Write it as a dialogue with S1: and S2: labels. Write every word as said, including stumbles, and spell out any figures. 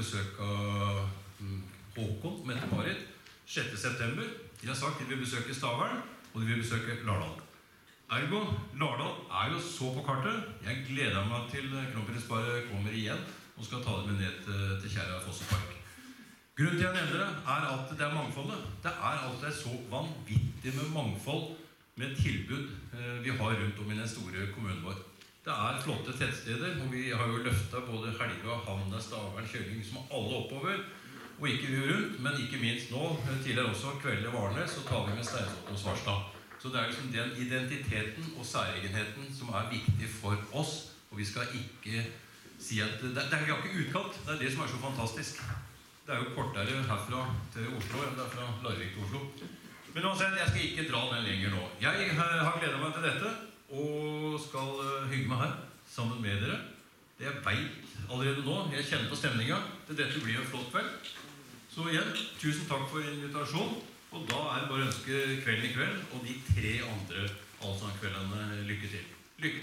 S1: besøk av Håkon, Mette-Marit, sjette september. De har sagt at de vil besøke Stavern, og de vil besøke Lardal. Ergo, Lardal er jo så på kartet. Jeg gleder meg til kronprinsparet kommer igjen og skal ta det med ned til Kjæra Fossepark. Grunnen til jeg nevner det er at det er mangfoldet. Det er alltid så vanvittig med mangfold med tilbud vi har rundt om i den store kommunen vår. Det er flotte tettsteder, og vi har jo løftet både Helga, Hamna, Stavern, Kjølling, som er alle oppover, og ikke vi rundt, men ikke minst nå, tidligere også Kvelde Varne, så tar vi med Steinsvoll og Svarstad. Så det er liksom den identiteten og særegenheten som er viktig for oss, og vi skal ikke si at det, det er ikke utkant, det er det som er så fantastisk. Det er jo kortere herfra til Oslo enn det er fra Larvik til Oslo. Men uansett, jeg skal ikke dra den lenger nå. Jeg har gledet meg til dette, og skal hygge meg her sammen med dere. Det jeg vet allerede nå, jeg kjenner på stemningen, til dette blir en flott kveld. Så igjen, tusen takk for invitasjon, og da er det bare å ønske kvelden i kveld, og de tre andre allsangkveldene lykke til. Lykke til!